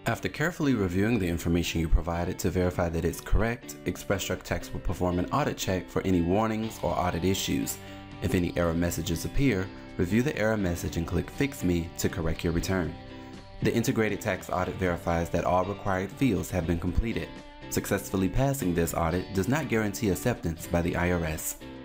After carefully reviewing the information you provided to verify that it's correct, ExpressTruckTax will perform an audit check for any warnings or audit issues. If any error messages appear, review the error message and click Fix Me to correct your return. The integrated tax audit verifies that all required fields have been completed. Successfully passing this audit does not guarantee acceptance by the IRS.